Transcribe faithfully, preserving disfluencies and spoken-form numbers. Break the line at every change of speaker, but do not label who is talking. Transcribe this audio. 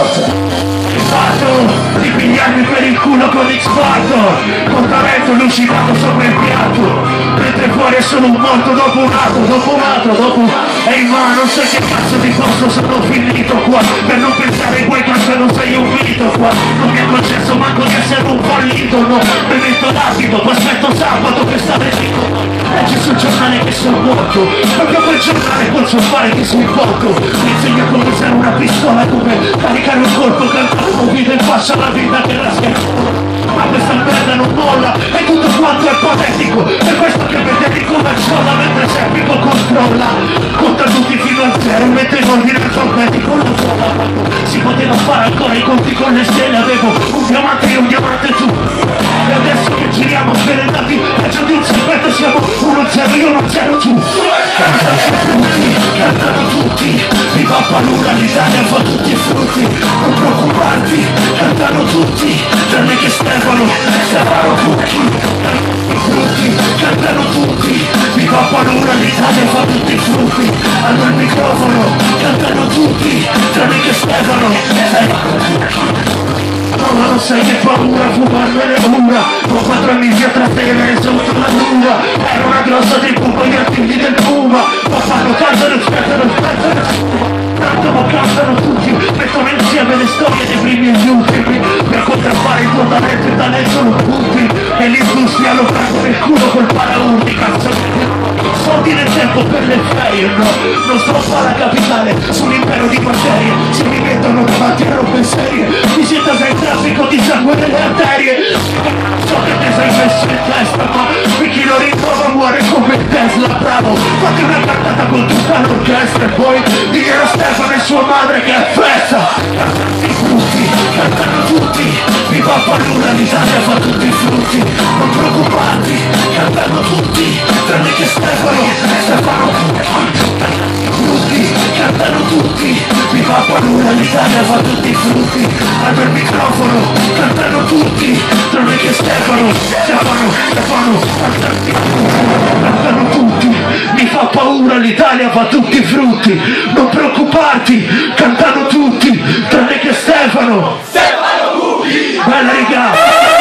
Fatto di pigliarmi per il culo con X-Factor, con talento lucidato sopra il piatto, mentre fuori è solo un morto dopo un altro, dopo un altro, dopo un... Ehi ma non sai che cazzo di posto sono finito qua, per non pensare in quei cazzo non sei un mito qua, non mi è concesso manco di essere un fallito, no, mi metto l'abido, poi aspetto sabato che sta vestito. Leggi sul giornale che sono morto, proprio quel giornale posso fare che sei poco. Mi insegna come usare una pistola, come caricare un colpo, cantare un video in faccia alla vita che la schiaccia. Ma questa merda non molla, e tutto quanto è patetico. Per questo che vedete come ciolla mentre Serpico controlla. Conta tutti fino a zero, mette in ordine alfabetico. Non so da quanto si poteva fare ancora i conti con le stelle. Avevo un diamante e un diamante tu. E adesso che giriamo sferentati, peggio di un serpente siamo uno zero, io uno zero tu. Cantano tutti, cantano tutti, viva paura, l'Italia fa tutti i frutti. Non preoccuparti, cantano tutti, tranne che Stefano, Stefano Cucchi. I frutti, cantano tutti, viva paura, l'Italia fa tutti i frutti. Hanno il microfono, cantano tutti, tranne che Stefano, Stefano Cucchi. No, ma non sai che paura fumarmene ora. Ho quattro amici a trattenere sotto la nuvola. Era una grossa del puma, gli artigli del puma. Ma fanno cantano, aspettano, aspettano. Tanto ma cantano tutti, mettono insieme le storie dei primi e gli ultimi. Per contraffare il tuo talento e talento sono punti. E l'industria lo prende nel culo col paraurti. Cazzo soldi nel tempo per le ferie, no. Non sto qua alla capitale, sull'impero di materie. Si mi mettono davanti a robe serie. Mi sento sei traffico di sangue nelle arterie. So che te sei messo in testa, ma per chi lo ritrova muore come Tesla, bravo. Fatti una cantata con tutta l'orchestra e poi dire a Stefano e sua madre che è festa. Cantano tutti, cantano tutti, viva paura, l'Italia fa tutti i frutti. Non preoccuparti, cantano tutti, tranne che Stefano, Stefano tutti, cantano tutti, viva paura, l'Italia fa tutti i frutti. Hanno il microfono, cantano tutti, tranne che Stefano, Stefano, Stefano, cantano tutti, mi fa paura, l'Italia fa tutti i frutti. Non preoccuparti, cantano tutti, tranne che Stefano, Stefano Cucchi. Bella riga.